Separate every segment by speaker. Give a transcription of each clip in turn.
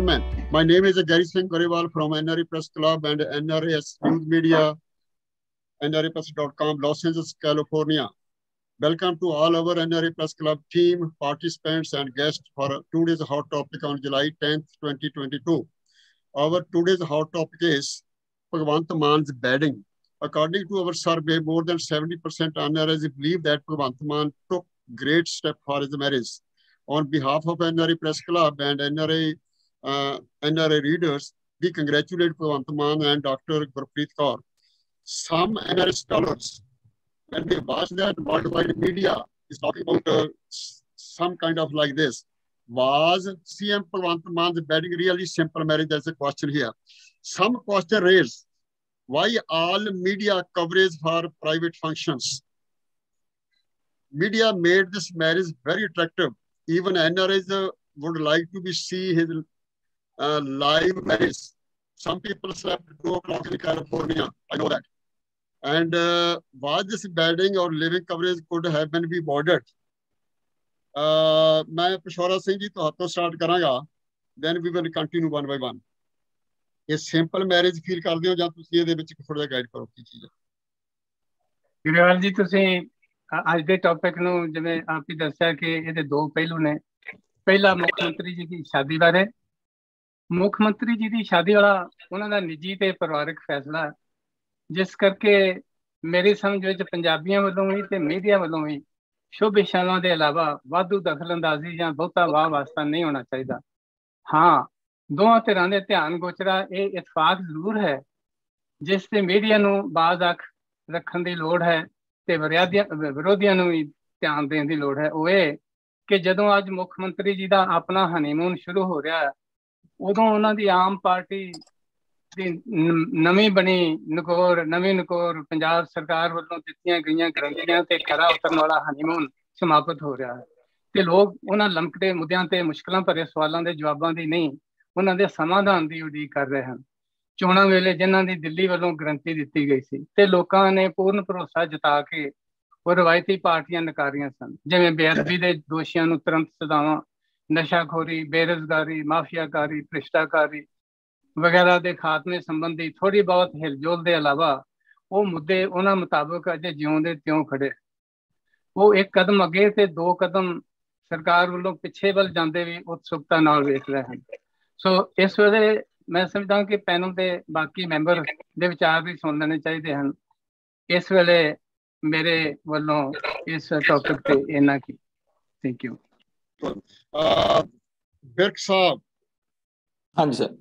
Speaker 1: gentlemen, my name is Gary Singh Grewal from NRA Press Club and NRAS News Media, NRApress.com, Los Angeles, California. Welcome to all our NRA Press Club team, participants and guests for today's hot topic on July 10th, 2022. Our today's hot topic is Bhagwant Man's bedding. According to our survey, more than 70% NRAs believe that Bhagwant Man took great step for his marriage. On behalf of NRA Press Club and NRA readers, we congratulate Bhagwant Man and Dr. Gurpreet Kaur. Some NRA scholars, when they watch that worldwide media is talking about some kind of like this, was CM Bhagwant Man's bedding really simple marriage? There's a question here. Some question raised, why all media coverage for private functions? Media made this marriage very attractive. Even NRAs would like to see his live marriage. Some people slept at 2 o'clock in California. I know that. And was this bedding or living coverage could have been avoided? मैं पिशौरा सिंह जी तो हाथों start करांगा. Then we will continue one by one. ये simple marriage feel करदे हो ਜਾਂ ਤੁਸੀਂ ਇਹਦੇ ਵਿੱਚ ਥੋੜਾ ਜਿਹਾ ਗਾਈਡ ਕਰੋ ਕੀ ਚੀਜ਼ ਹੈ?
Speaker 2: ਗਿਰੇਵਾਲ ਜੀ, ਤੁਸੀਂ ਅੱਜ ਦੇ ਟੌਪਿਕ ਨੂੰ ਜਿਵੇਂ ਆਪ ਹੀ ਦੱਸਿਆ ਕਿ ਇਹਦੇ ਦੋ ਪਹਿਲੂ ਨੇ. ਪਹਿਲਾ ਮੁੱਖ ਮੰਤਰੀ ਜੀ ਦੀ ਸ਼ਾਦੀ ਬਾਰੇ. ਮੁੱਖ ਮੰਤਰੀ ਜੀ ਦੀ ਸ਼ਾਦੀ ਵਾਲਾ ਉਹਨਾਂ ਦਾ ਨਿੱਜੀ ਤੇ ਪਰਿਵਾਰਕ ਫੈਸਲਾ, ਜਿਸ ਕਰਕੇ ਮੇਰੀ ਸਮਝ ਵਿੱਚ ਪੰਜਾਬੀਆਂ ਵੱਲੋਂ ਵੀ ਤੇ ਮੀਡੀਆ ਵੱਲੋਂ ਵੀ ਸ਼ੁਭ ਇਸ਼ਾਰਿਆਂ ਦੇ ਇਲਾਵਾ ਵਾਧੂ ਦਖਲਅੰਦਾਜ਼ੀ ਜਾਂ ਬਹੁਤਾ ਵਾਹ ਵਾਸਤਾ ਨਹੀਂ ਹੋਣਾ ਚਾਹੀਦਾ. ਹਾਂ, ਦੋਵਾਂ ਧਿਰਾਂ ਦੇ ਧਿਆਨ ਗੋਚਰਾ ਇਹ ਇਤਫਾਕ ਜ਼ਰੂਰ ਹੈ ਜਿਸ ਤੇ ਮੀਡੀਆ ਨੂੰ ਬਾਜ਼ ਅੱਖ ਰੱਖਣ ਦੀ ਲੋੜ ਹੈ ਤੇ ਵਿਰੋਧੀਆਂ ਨੂੰ ਵੀ ਧਿਆਨ ਦੇਣ ਦੀ ਲੋੜ ਹੈ. ਉਹ ਇਹ ਕਿ ਜਦੋਂ ਅੱਜ ਮੁੱਖ ਮੰਤਰੀ ਜੀ ਦਾ ਆਪਣਾ ਹਨੀਮੂਨ ਸ਼ੁਰੂ ਹੋ ਰਿਹਾ, ਉਦੋਂ ਉਹਨਾਂ ਦੀ ਆਮ ਪਾਰਟੀ ਦੀ ਨਵੀਂ ਨਕੋਰ ਪੰਜਾਬ ਸਰਕਾਰ ਵੱਲੋਂ ਦਿੱਤੀਆਂ ਗਈਆਂ ਗਰੰਟੀਆਂ ਤੇ ਖਰਾ ਉਤਰਨ ਵਾਲਾ ਹਨੀਮੂਨ ਸਮਾਪਤ ਹੋ ਰਿਹਾ ਹੈ ਤੇ ਲੋਕ ਉਹਨਾਂ ਲਮਕਦੇ ਮੁੱਦਿਆਂ ਤੇ ਮੁਸ਼ਕਲਾਂ ਭਰੇ ਸਵਾਲਾਂ ਦੇ ਜਵਾਬਾਂ ਦੀ ਨਹੀਂ, ਉਹਨਾਂ ਦੇ ਸਮਾਧਾਨ ਦੀ ਉਡੀਕ ਕਰ ਰਹੇ ਹਨ. ਚੋਣਾਂ ਵੇਲੇ ਜਿਨ੍ਹਾਂ ਦੀ ਦਿੱਲੀ ਵੱਲੋਂ ਗਰੰਟੀ ਦਿੱਤੀ ਗਈ ਸੀ ਤੇ ਲੋਕਾਂ ਨੇ ਪੂਰਨ ਭਰੋਸਾ ਜਤਾ ਕੇ ਉਹ ਰਵਾਇਤੀ ਪਾਰਟੀਆਂ ਨਕਾਰੀਆਂ ਸਨ, ਜਿਵੇਂ ਬੇਅਦਬੀ ਦੇ ਦੋਸ਼ੀਆਂ ਨੂੰ ਤੁਰੰਤ ਸਜ਼ਾਵਾਂ, ਨਸ਼ਾਖੋਰੀ, ਬੇਰੁਜ਼ਗਾਰੀ, ਮਾਫੀਆਕਾਰੀ, ਭ੍ਰਿਸ਼ਟਾਕਾਰੀ ਵਗੈਰਾ ਦੇ ਖਾਤਮੇ ਸੰਬੰਧੀ ਥੋੜ੍ਹੀ ਬਹੁਤ ਹਿਲਜੁਲ ਦੇ ਇਲਾਵਾ ਉਹ ਮੁੱਦੇ ਉਹਨਾਂ ਮੁਤਾਬਕ ਅਜੇ ਜਿਉਂ ਦੇ ਤਿਉਂ ਖੜੇ. ਉਹ ਇੱਕ ਕਦਮ ਅੱਗੇ ਤੇ 2 ਕਦਮ ਸਰਕਾਰ ਵੱਲੋਂ ਪਿੱਛੇ ਵੱਲ ਜਾਂਦੇ ਵੀ ਉਤਸੁਕਤਾ ਨਾਲ ਵੇਖ ਰਹੇ ਹਨ. ਸੋ ਇਸ ਵੇਲੇ ਮੈਂ ਸਮਝਦਾ ਕਿ ਪੈਨਲ ਦੇ ਬਾਕੀ ਮੈਂਬਰ ਦੇ ਵਿਚਾਰ ਵੀ ਸੁਣ ਲੈਣੇ ਚਾਹੀਦੇ ਹਨ. ਇਸ ਵੇਲੇ ਮੇਰੇ ਵੱਲੋਂ ਇਸ ਟੌਪਿਕ ਤੇ ਇੰਨਾ ਕੀ. Thank you.
Speaker 1: ਬਿਰਕ ਸਾਹਿਬ.
Speaker 3: ਹਾਂਜੀ ਸਰ.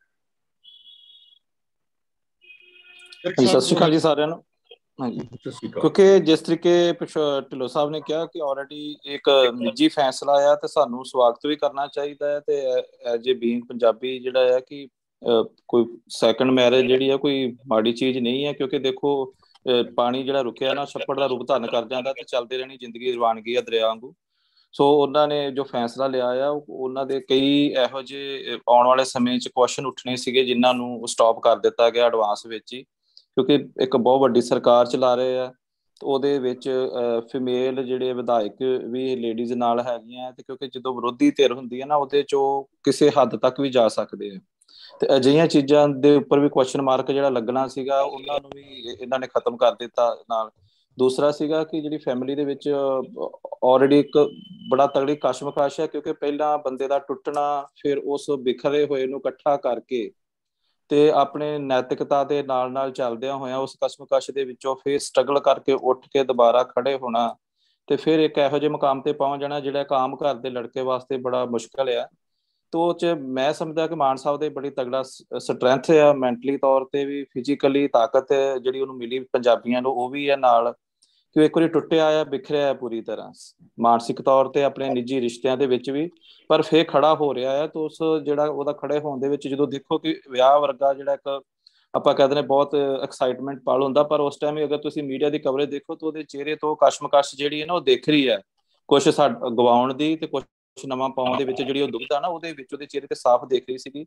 Speaker 3: ਸਤਿ ਸ਼੍ਰੀ ਅਕਾਲ ਜੀ ਸਾਰਿਆਂ ਨੂੰ. ਹਾਂਜੀ, ਕਿਉਂਕਿ ਜਿਸ ਤਰੀਕੇ ਢਿੱਲੋਂ ਸਾਹਿਬ ਨੇ ਕਿਹਾ ਕਿ ਆਲਰੇਡੀ ਇੱਕ ਨਿੱਜੀ ਫੈਸਲਾ ਆ ਤੇ ਸਾਨੂੰ ਸਵਾਗਤ ਵੀ ਕਰਨਾ ਚਾਹੀਦਾ ਹੈ ਤੇ ਐਜ ਏ ਬੀਇੰਗ ਪੰਜਾਬੀ ਜਿਹੜਾ ਆ ਕਿ ਕੋਈ ਸੈਕੰਡ ਮੈਰਿਜ ਜਿਹੜੀ ਆ ਕੋਈ ਮਾੜੀ ਚੀਜ਼ ਨਹੀਂ ਹੈ. ਕਿਉਂਕਿ ਦੇਖੋ ਪਾਣੀ ਜਿਹੜਾ ਰੁਕਿਆ ਨਾ ਛੱਪੜ ਦਾ ਰੂਪ ਧਾਰਨ ਕਰ ਜਾਂਦਾ ਤੇ ਚੱਲਦੀ ਰਹਿਣੀ ਜ਼ਿੰਦਗੀ ਰਵਾਨਗੀ ਆ ਦਰਿਆ ਵਾਂਗੂ. ਸੋ ਉਹਨਾਂ ਨੇ ਜੋ ਫੈਸਲਾ ਲਿਆ ਆ ਉਹਨਾਂ ਦੇ ਕਈ ਇਹੋ ਜਿਹੇ ਆਉਣ ਵਾਲੇ ਸਮੇਂ 'ਚ ਕੁਐਸਚਨ ਉੱਠਣੇ ਸੀਗੇ ਜਿਨ੍ਹਾਂ ਨੂੰ ਸਟਾਪ ਕਰ ਦਿੱਤਾ ਗਿਆ ਐਡਵਾਂਸ ਵਿੱਚ ਹੀ, ਕਿਉਂਕਿ ਇੱਕ ਬਹੁਤ ਵੱਡੀ ਸਰਕਾਰ ਚਲਾ ਰਹੇ ਆ ਤੇ ਉਹਦੇ ਵਿੱਚ ਫੀਮੇਲ ਜਿਹੜੇ ਵਿਧਾਇਕ ਵੀ ਲੇਡੀਜ਼ ਨਾਲ ਹੈਗੀਆਂ ਤੇ ਕਿਉਂਕਿ ਜਦੋਂ ਵਿਰੋਧੀ ਧਿਰ ਹੁੰਦੀ ਹੈ ਨਾ ਉਹਦੇ 'ਚ ਉਹ ਕਿਸੇ ਹੱਦ ਤੱਕ ਵੀ ਜਾ ਸਕਦੇ ਆ ਤੇ ਅਜਿਹੀਆਂ ਚੀਜ਼ਾਂ ਦੇ ਉੱਪਰ ਵੀ ਕੁਐਸਚਨ ਮਾਰਕ ਜਿਹੜਾ ਲੱਗਣਾ ਸੀਗਾ ਉਹਨਾਂ ਨੂੰ ਵੀ ਇਹਨਾਂ ਨੇ ਖਤਮ ਕਰ ਦਿੱਤਾ. ਨਾਲ ਦੂਸਰਾ ਸੀਗਾ ਕਿ ਜਿਹੜੀ ਫੈਮਿਲੀ ਦੇ ਵਿੱਚ ਆਲਰੇਡੀ ਇੱਕ ਬੜਾ ਤਗੜੀ ਕਸ਼ਮਕਸ਼ ਹੈ, ਕਿਉਂਕਿ ਪਹਿਲਾਂ ਬੰਦੇ ਦਾ ਟੁੱਟਣਾ, ਫਿਰ ਉਸ ਬਿਖਰੇ ਹੋਏ ਨੂੰ ਇਕੱਠਾ ਕਰਕੇ ਤੇ ਆਪਣੇ ਨੈਤਿਕਤਾ ਦੇ ਨਾਲ ਚੱਲਦਿਆਂ ਹੋਇਆਂ ਉਸ ਕਸ਼ਮਕਸ਼ ਦੇ ਵਿੱਚੋਂ ਫਿਰ ਸਟਰਗਲ ਕਰਕੇ ਉੱਠ ਕੇ ਦੁਬਾਰਾ ਖੜੇ ਹੋਣਾ ਤੇ ਫਿਰ ਇੱਕ ਇਹੋ ਜਿਹੇ ਮੁਕਾਮ ਤੇ ਪਹੁੰਚ ਜਾਣਾ ਜਿਹੜਾ ਇੱਕ ਆਮ ਘਰ ਦੇ ਲੜਕੇ ਵਾਸਤੇ ਬੜਾ ਮੁਸ਼ਕਲ ਆ. ਤੋ ਉਹ 'ਚ ਮੈਂ ਸਮਝਦਾ ਕਿ ਮਾਨ ਸਾਹਿਬ ਦੇ ਬੜੀ ਤਗੜਾ ਸਟਰੈਂਥ ਆ, ਮੈਂਟਲੀ ਤੌਰ ਤੇ ਵੀ, ਫਿਜ਼ੀਕਲੀ ਤਾਕਤ ਜਿਹੜੀ ਉਹਨੂੰ ਮਿਲੀ ਪੰਜਾਬੀਆਂ ਨੂੰ ਉਹ ਵੀ ਆ ਨਾਲ, ਕਿ ਉਹ ਇੱਕ ਵਾਰੀ ਟੁੱਟਿਆ ਆ, ਬਿਖਰਿਆ ਆ ਪੂਰੀ ਤਰ੍ਹਾਂ ਮਾਨਸਿਕ ਤੌਰ ਤੇ ਆਪਣੇ ਨਿੱਜੀ ਰਿਸ਼ਤਿਆਂ ਦੇ ਵਿੱਚ ਵੀ, ਪਰ ਫੇਰ ਖੜਾ ਹੋ ਰਿਹਾ ਆ. ਤਾਂ ਉਸ ਜਿਹੜਾ ਉਹਦਾ ਖੜੇ ਹੋਣ ਦੇ ਵਿੱਚ ਜਦੋਂ ਦੇਖੋ ਕਿ ਵਿਆਹ ਵਰਗਾ ਜਿਹੜਾ ਇੱਕ ਆਪਾਂ ਕਹਿੰਦੇ ਨੇ ਬਹੁਤ ਐਕਸਾਈਟਮੈਂਟ ਪਲ ਹੁੰਦਾ, ਪਰ ਉਸ ਟਾਈਮ ਅਗਰ ਤੁਸੀਂ ਮੀਡੀਆ ਦੀ ਕਵਰੇਜ ਦੇਖੋ ਤਾਂ ਉਹਦੇ ਚਿਹਰੇ ਤੋਂ ਕਸ਼ਮਕਸ਼ ਜਿਹੜੀ ਹੈ ਨਾ ਉਹ ਦਿਖ ਰਹੀ ਹੈ, ਕੁਛ ਗਵਾਉਣ ਦੀ ਤੇ ਕੁਛ ਨਵਾਂ ਪਾਉਣ ਦੇ ਵਿੱਚ ਜਿਹੜੀ ਉਹ ਦੁਬਿਧਾ ਨਾ ਉਹਦੇ ਵਿੱਚ ਉਹਦੇ ਚਿਹਰੇ ਤੇ ਸਾਫ਼ ਦਿਖ ਰਹੀ ਸੀਗੀ.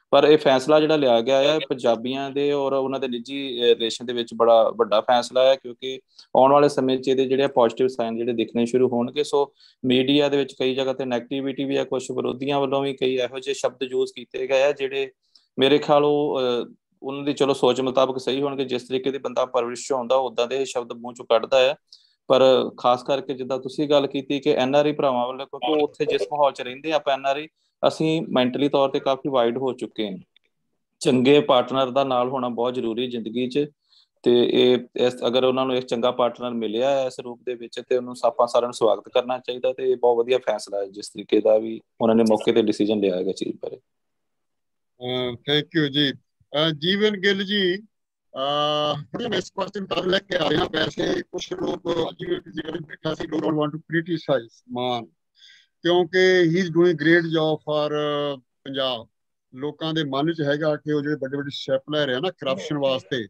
Speaker 3: ਪਰ ਇਹ ਫੈਸਲਾ ਜਿਹੜਾ ਲਿਆ ਗਿਆ ਹੈ ਪੰਜਾਬੀਆਂ ਦੇ ਔਰ ਉਹਨਾਂ ਦੇ ਨਿੱਜੀ ਰਿਲੇਸ਼ਨ ਦੇ ਵਿੱਚ ਬੜਾ ਵੱਡਾ ਫੈਸਲਾ ਹੈ, ਕਿਉਂਕਿ ਆਉਣ ਵਾਲੇ ਸਮੇਂ 'ਚ ਇਹਦੇ ਜਿਹੜੇ ਪੋਜ਼ਿਟਿਵ ਸਾਈਨ ਜਿਹੜੇ ਦਿਖਣੇ ਸ਼ੁਰੂ ਹੋਣਗੇ। ਸੋ ਮੀਡੀਆ ਦੇ ਵਿੱਚ ਕਈ ਜਗ੍ਹਾ ਤੇ ਨੈਗੇਟਿਵਿਟੀ ਵੀ ਹੈ, ਕੁਝ ਵਿਰੋਧੀਆਂ ਵੱਲੋਂ ਵੀ ਕਈ ਇਹੋ ਜਿਹੇ ਸ਼ਬਦ ਯੂਜ਼ ਕੀਤੇ ਗਏ ਆ ਜਿਹੜੇ ਮੇਰੇ ਖਿਆਲ ਉਹਨਾਂ ਦੀ ਚਲੋ ਸੋਚ ਮੁਤਾਬਕ ਸਹੀ ਹੋਣਗੇ। ਜਿਸ ਤਰੀਕੇ ਦੀ ਬੰਦਾ ਪਰਵਰਿਸ਼ ਹੁੰਦਾ ਉੱਦਾਂ ਦੇ ਸ਼ਬਦ ਮੂੰਹ ਚੋਂ ਕੱਢਦਾ ਹੈ। ਪਰ ਖਾਸ ਕਰਕੇ ਜਿੱਦਾਂ ਤੁਸੀਂ ਗੱਲ ਕੀਤੀ ਕਿ NRI ਭਰਾਵਾਂ ਵੱਲੋਂ, ਕਿਉਂਕਿ ਉਹ ਉੱਥੇ ਜਿਸ ਮਾਹੌਲ 'ਚ ਰਹਿੰਦੇ ਆਪਾਂ NRI, ਅਸੀਂ ਮੈਂਟਲੀ ਤੌਰ ਤੇ ਕਾਫੀ ਵਾਈਡ ਹੋ ਚੁੱਕੇ ਹਾਂ। ਚੰਗੇ ਪਾਰਟਨਰ ਦਾ ਨਾਲ ਹੋਣਾ ਬਹੁਤ ਜ਼ਰੂਰੀ ਜ਼ਿੰਦਗੀ 'ਚ, ਤੇ ਅਗਰ ਉਹਨਾਂ ਨੂੰ ਇੱਕ ਚੰਗਾ ਪਾਰਟਨਰ ਮਿਲਿਆ ਇਸ ਰੂਪ ਦੇ ਵਿੱਚ ਤੇ ਉਹਨੂੰ ਆਪਾਂ ਸਾਰਿਆਂ ਨੂੰ ਸਵਾਗਤ ਕਰਨਾ ਚਾਹੀਦਾ। ਤੇ ਇਹ ਬਹੁਤ ਵਧੀਆ ਫੈਸਲਾ ਹੈ ਜਿਸ ਤਰੀਕੇ ਦਾ ਵੀ ਉਹਨਾਂ ਨੇ ਮੌਕੇ ਤੇ ਡਿਸੀਜਨ ਲਿਆ ਹੈਗਾ ਚੀਜ਼ ਬਾਰੇ।
Speaker 1: ਥੈਂਕ ਯੂ ਜੀ। ਜੀਵਨ ਗਿੱਲ ਜੀ, मैं इस क्वेश्चन पर लेके आ रहा। वैसे कुछ लोग बैठा सी don't want to criticize Mann, क्योंकि he is doing great job for Punjab. लोगों के मन च हैगा कि वो जो बड़े बड़े स्टैप ले रहे हैं ना करप्शन वास्ते।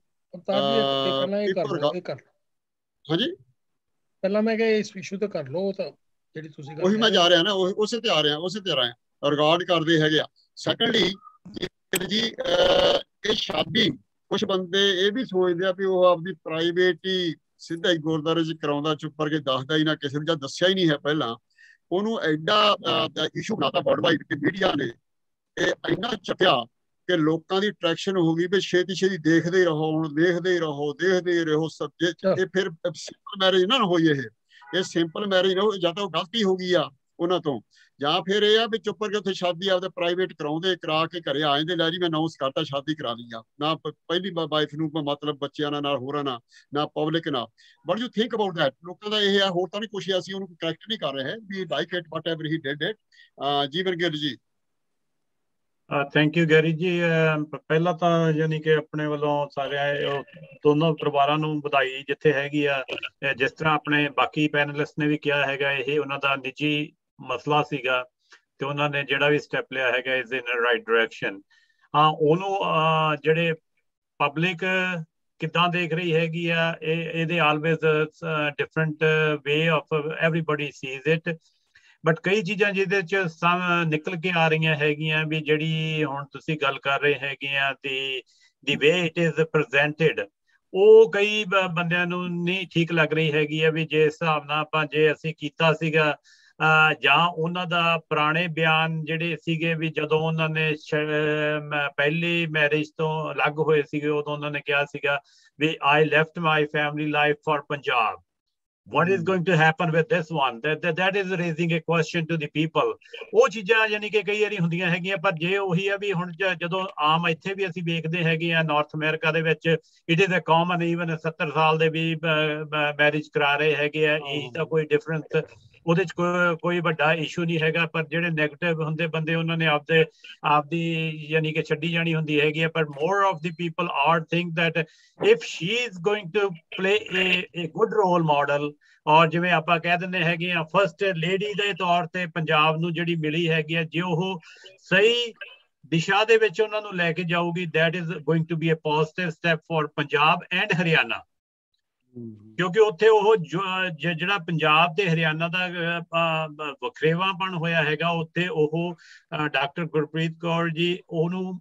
Speaker 1: हाँ जी,
Speaker 4: पहला मैं क्या इस इशू ते कर लो तो जेडी तुसी कर
Speaker 1: वही मैं जा रहा ना, उसे ते आ रहे हैं रिगार्ड करदे हैगे। सेकंडली जी ये शादी कुछ बंदे ये भी सोचते हैं कि वो आपकी प्राइवेट ही सीधा ही गुरुद्वारे च कराउंदा, चुप करके दसदा ही ना किसी ने, दस्सिया ही नहीं है पहला। उन्होंने एडा इशू बनाता वर्ल्ड वाइड कि मीडिया ने इन्ना चुकिया कि लोगों की अट्रैक्शन हो गई भी छेती छेती देखते रहो, हुण देखते रहो सब। ये फिर सिंपल मैरिज ना होई, ये सिंपल मैरिज ना हो, या तो गलती हो गई आ उन्होंने तो, ਜਾਂ ਫਿਰ ਇਹ ਆ ਵੀ ਚੁੱਪ ਕਰਕੇ ਉੱਥੇ ਸ਼ਾਦੀ ਆਪਦੇ ਪ੍ਰਾਈਵੇਟ ਕਰਾਉਂਦੇ, ਕਰਾ ਕੇ ਘਰੇ ਆ ਜਾਂਦੇ, ਲੈ ਜੀ ਮੈਂ ਅਨਾਉਂਸ ਕਰਤਾ ਸ਼ਾਦੀ ਕਰਾ ਲਈ ਆ, ਨਾ ਪਹਿਲੀ ਵਾਈਫ ਨੂੰ ਮਤਲਬ ਬੱਚਿਆਂ ਨਾਲ ਹੋਰਾਂ ਨਾਲ, ਨਾ ਪਬਲਿਕ ਨਾਲ। But you think about that. ਲੋਕਾਂ ਦਾ ਇਹ ਆ, ਹੋਰ ਤਾਂ ਨਹੀਂ ਕੁਛ, ਅਸੀਂ ਉਹਨੂੰ ਕਰੈਕਟ ਨਹੀਂ ਕਰ ਰਹੇ, we like it whatever he did it. Jeevan Gill ji.
Speaker 5: Thank you Garry ਜੀ। ਪਹਿਲਾਂ ਤਾਂ ਯਾਨੀ ਕਿ ਆਪਣੇ ਵੱਲੋਂ ਸਾਰੇ ਦੋਨੋਂ ਪਰਿਵਾਰਾਂ ਨੂੰ ਵਧਾਈ ਜਿੱਥੇ ਹੈਗੀ ਆ। ਜਿਸ ਤਰ੍ਹਾਂ ਆਪਣੇ ਬਾਕੀ ਪੈਨਲਿਸਟ ਨੇ ਵੀ ਕਿਹਾ ਹੈਗਾ, ਇਹ ਉਹਨਾਂ ਦਾ ਨਿੱਜੀ ਮਸਲਾ ਸੀਗਾ ਤੇ ਉਹਨਾਂ ਨੇ ਜਿਹੜਾ ਵੀ ਸਟੈਪ ਲਿਆ ਹੈਗਾ ਇਜ਼ ਇਨ ਰਾਈਟ ਡਾਇਰੈਕਸ਼ਨ। ਹਾਂ, ਉਹਨੂੰ ਜਿਹੜੇ ਪਬਲਿਕ ਕਿੱਦਾਂ ਦੇਖ ਰਹੀ ਹੈਗੀ ਆ, ਇਹਦੇ always different way of everybody sees it. But ਕਈ ਚੀਜ਼ਾਂ ਜਿਹਦੇ 'ਚ ਨਿਕਲ ਕੇ ਆ ਰਹੀਆਂ ਹੈਗੀਆਂ ਵੀ ਜਿਹੜੀ ਹੁਣ ਤੁਸੀਂ ਗੱਲ ਕਰ ਰਹੇ ਹੈਗੇ ਆ, the way it is presented, ਉਹ ਕਈ ਬੰਦਿਆਂ ਨੂੰ ਨਹੀਂ ਠੀਕ ਲੱਗ ਰਹੀ ਹੈਗੀ ਆ। ਵੀ ਜੇ ਹਿਸਾਬ ਨਾਲ ਆਪਾਂ ਜੇ ਅਸੀਂ ਕੀਤਾ ਸੀਗਾ ਜਾਂ ਉਹਨਾਂ ਦਾ ਪੁਰਾਣੇ ਬਿਆਨ ਜਿਹੜੇ ਸੀਗੇ ਵੀ ਜਦੋਂ ਉਹਨਾਂ ਨੇ ਪਹਿਲੀ ਮੈਰਿਜ ਤੋਂ ਅਲੱਗ ਹੋਏ ਸੀਗੇ, ਉਦੋਂ ਉਹਨਾਂ ਨੇ ਕਿਹਾ ਸੀਗਾ ਵੀ I left my family life for Punjab. What is going to happen with this one? That is raising a question to the people. ਉਹ ਚੀਜ਼ਾਂ ਯਾਨੀ ਕਿ ਕਈ ਵਾਰੀ ਹੁੰਦੀਆਂ ਹੈਗੀਆਂ। ਪਰ ਜੇ ਉਹੀ ਆ ਵੀ ਹੁਣ ਜਦੋਂ ਆਮ ਇੱਥੇ ਵੀ ਅਸੀਂ ਵੇਖਦੇ ਹੈਗੇ ਆ ਨਾਰਥ ਅਮਰੀਕਾ ਦੇ ਵਿੱਚ, it is a common, even 70 ਸਾਲ ਦੇ ਵੀ ਮੈਰਿਜ ਕਰਾ ਰਹੇ ਹੈਗੇ ਆ। ਏਜ ਦਾ ਕੋਈ ਡਿਫਰੈਂਸ ਉਹਦੇ 'ਚ ਕੋਈ ਵੱਡਾ ਇਸ਼ੂ ਨਹੀਂ ਹੈਗਾ। ਪਰ ਜਿਹੜੇ ਨੈਗੇਟਿਵ ਹੁੰਦੇ ਬੰਦੇ, ਉਹਨਾਂ ਨੇ ਆਪਦੀ ਯਾਨੀ ਕਿ ਛੱਡੀ ਜਾਣੀ ਹੁੰਦੀ ਹੈਗੀ ਆ। ਪਰ more of the people are think that if she is going to play a good role model, ਔਰ ਜਿਵੇਂ ਆਪਾਂ ਕਹਿ ਦਿੰਦੇ ਹੈਗੇ ਆ ਫਸਟ ਲੇਡੀ ਦੇ ਤੌਰ ਤੇ ਪੰਜਾਬ ਨੂੰ ਜਿਹੜੀ ਮਿਲੀ ਹੈਗੀ ਆ, ਜੇ ਉਹ ਸਹੀ ਦਿਸ਼ਾ ਦੇ ਵਿੱਚ ਉਹਨਾਂ ਨੂੰ ਲੈ ਕੇ ਜਾਊਗੀ, that is going to be a positive step for Punjab and Haryana. ਕਿਉਂਕਿ ਉੱਥੇ ਉਹ ਜਿਹੜਾ ਪੰਜਾਬ ਤੇ ਹਰਿਆਣਾ ਦਾ ਵਖਰੇਵਾਂਪਣ ਹੋਇਆ ਹੈਗਾ, ਉੱਥੇ ਉਹ ਡਾਕਟਰ ਗੁਰਪ੍ਰੀਤ ਕੌਰ ਜੀ ਉਹਨੂੰ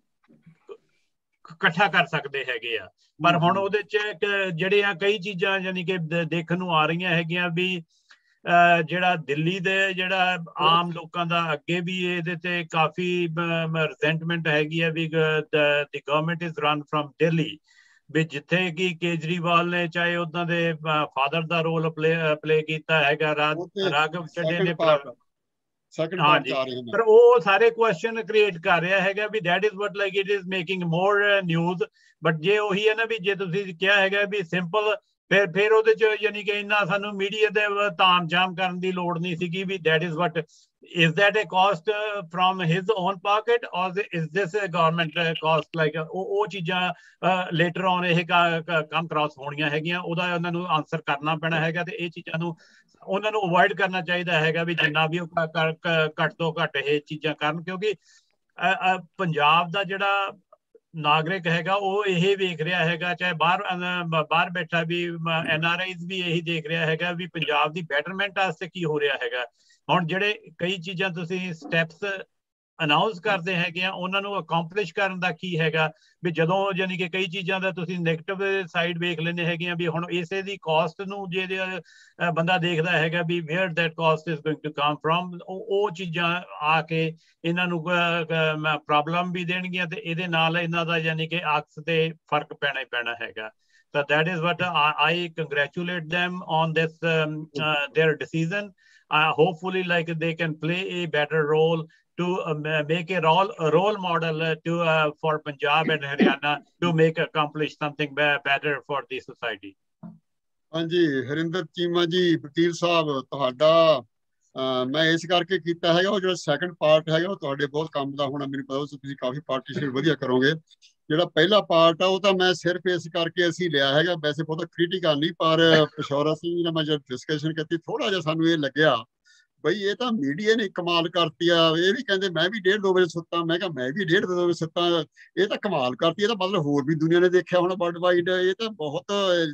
Speaker 5: ਇਕੱਠਾ ਕਰ ਸਕਦੇ ਹੈਗੇ ਆ। ਪਰ ਹੁਣ ਉਹਦੇ 'ਚ ਜਿਹੜੇ ਆ ਕਈ ਚੀਜ਼ਾਂ ਯਾਨੀ ਕਿ ਦੇਖਣ ਨੂੰ ਆ ਰਹੀਆਂ ਹੈਗੀਆਂ ਵੀ ਜਿਹੜਾ ਦਿੱਲੀ ਦੇ ਜਿਹੜਾ ਆਮ ਲੋਕਾਂ ਦਾ ਅੱਗੇ ਵੀ ਇਹਦੇ ਤੇ ਕਾਫੀ ਰਿਜ਼ੈਂਟਮੈਂਟ ਹੈਗੀ ਆ ਵੀ the government is run from Delhi. ਵੀ ਜਿੱਥੇ ਕਿ ਕੇਜਰੀਵਾਲ ਨੇ ਚਾਹੇ ਉਹਨਾਂ ਦੇ ਫਾਦਰ ਦਾ ਰੋਲ ਪਲੇ ਕੀਤਾ ਹੈਗਾ, ਰਾਘਵ ਚੱਡੇ ਨੇ, ਹਾਂਜੀ, ਪਰ ਉਹ ਸਾਰੇ ਕੁਐਸਚਨ ਕ੍ਰੀਏਟ ਕਰ ਰਿਹਾ ਹੈਗਾ ਵੀ that is what like it is making more news. But ਜੇ ਉਹੀ ਹੈ ਨਾ ਵੀ ਜੇ ਤੁਸੀਂ ਕਿਹਾ ਹੈਗਾ ਵੀ ਸਿੰਪਲ, ਫਿਰ ਉਹਦੇ 'ਚ ਯਾਨੀ ਕਿ ਇੰਨਾ ਸਾਨੂੰ ਮੀਡੀਆ ਦੇ ਤਾਮ ਝਾਮ ਕਰਨ ਦੀ ਲੋੜ ਨਹੀਂ ਸੀਗੀ। ਵੀ that is what, is that a cost from his own pocket or is this a government cost? like ਉਹ ਚੀਜ਼ਾਂ ਲੇਟਰ ਔਨ ਇਹ ਕੰਮ ਕ੍ਰਾਸ ਹੋਣੀਆਂ ਹੈਗੀਆਂ, ਉਹਦਾ ਉਹਨਾਂ ਨੂੰ ਆਨਸਰ ਕਰਨਾ ਪੈਣਾ ਹੈਗਾ। ਤੇ ਇਹ ਚੀਜ਼ਾਂ ਨੂੰ ਉਹਨਾਂ ਨੂੰ ਅਵੋਇਡ ਕਰਨਾ ਚਾਹੀਦਾ ਹੈਗਾ ਵੀ ਜਿੰਨਾ ਵੀ ਉਹ ਘੱਟ ਤੋਂ ਘੱਟ ਇਹ ਚੀਜ਼ਾਂ ਕਰਨ। ਕਿਉਂਕਿ ਪੰਜਾਬ ਦਾ ਜਿਹੜਾ ਨਾਗਰਿਕ ਹੈਗਾ ਉਹ ਇਹ ਵੇਖ ਰਿਹਾ ਹੈਗਾ, ਚਾਹੇ ਬਾਹਰ ਬੈਠਾ ਵੀ NRIs ਵੀ ਇਹੀ ਦੇਖ ਰਿਹਾ ਹੈਗਾ ਵੀ ਪੰਜਾਬ ਦੀ ਬੈਟਰਮੈਂਟ ਵਾਸਤੇ ਕੀ ਹੋ ਰਿਹਾ ਹੈਗਾ। ਹੁਣ ਜਿਹੜੇ ਕਈ ਚੀਜ਼ਾਂ ਤੁਸੀਂ ਸਟੈਪਸ ਅਨਾਉਂਸ ਕਰਦੇ ਹੈਗੇ ਆ ਉਹਨਾਂ ਨੂੰ ਅਕੰਪਲਿਸ਼ ਕਰਨ ਦਾ ਕੀ ਹੈਗਾ ਵੀ ਜਦੋਂ ਯਾਨੀ ਕਿ ਕਈ ਚੀਜ਼ਾਂ ਦਾ ਤੁਸੀਂ ਨੈਗੇਟਿਵ ਸਾਈਡ ਵੇਖ ਲੈਂਦੇ ਹੈਗੇ ਆ ਵੀ ਹੁਣ ਇਸੇ ਦੀ ਕਾਸਟ ਨੂੰ ਜੇ ਬੰਦਾ ਦੇਖਦਾ ਹੈਗਾ ਵੀ where that cost is going to come from ਉਹ ਚੀਜ਼ਾਂ ਆ ਕੇ ਇਹਨਾਂ ਨੂੰ ਪ੍ਰੋਬਲਮ ਵੀ ਦੇਣਗੀਆਂ ਤੇ ਇਹਦੇ ਨਾਲ ਇਹਨਾਂ ਦਾ ਯਾਨੀ ਕਿ ਅਕਸ ਤੇ ਫਰਕ ਪੈਣਾ ਹੀ ਪੈਣਾ ਹੈਗਾ। So that is what I congratulate them on this their decision. Hopefully like they can play a better role to make a role model to for Punjab and Haryana to accomplish something better for the society.
Speaker 1: ਹਾਂਜੀ ਹਰਿੰਦਰ ਚੀਮਾ ਜੀ ਵਕੀਲ ਸਾਹਿਬ ਤੁਹਾਡਾ ਮੈਂ ਇਸ ਕਰਕੇ ਕੀਤਾ ਹੈਗਾ ਉਹ ਜਿਹੜਾ ਸੈਕੰਡ ਪਾਰਟ ਹੈਗਾ ਉਹ ਤੁਹਾਡੇ ਬਹੁਤ ਕੰਮ ਦਾ ਹੋਣਾ ਮੈਨੂੰ ਪਤਾ ਤੁਸੀਂ ਕਾਫੀ ਪਾਰਟੀਸਿਪੇਟ ਵਧੀਆ ਕਰੋਗੇ। ਜਿਹੜਾ ਪਹਿਲਾ ਪਾਰਟ ਆ ਉਹ ਤਾਂ ਮੈਂ ਸਿਰਫ ਇਸ ਕਰਕੇ ਅਸੀਂ ਲਿਆ ਹੈਗਾ ਵੈਸੇ ਬਹੁਤਾ ਕ੍ਰਿਟੀਕਲ ਨਹੀਂ ਪਰ ਪਿਸ਼ੌਰਾ ਸਿੰਘ ਨਾਲ ਮੈਂ ਜਦ ਡਿਸਕਸ਼ਨ ਕੀਤੀ ਥੋੜਾ ਜਿਹਾ ਸਾਨੂੰ ਇਹ ਲੱਗਿਆ ਬਈ ਇਹ ਤਾਂ ਮੀਡੀਆ ਨੇ ਕਮਾਲ ਕਰਤੀ ਆ। ਇਹ ਵੀ ਕਹਿੰਦੇ ਮੈਂ ਵੀ 1.5-2 ਵਜੇ ਸੁੱਤਾ ਮੈਂ ਕਿਹਾ ਮੈਂ ਵੀ 1.5-2 ਵਜੇ ਸੁੱਤਾ ਇਹ ਤਾਂ ਕਮਾਲ ਕਰਤੀ ਇਹ ਤਾਂ ਮਤਲਬ ਹੋਰ ਵੀ ਦੁਨੀਆ ਨੇ ਦੇਖਿਆ ਹੋਣਾ ਵਰਲਡ ਵਾਈਡ ਇਹ ਤਾਂ ਬਹੁਤ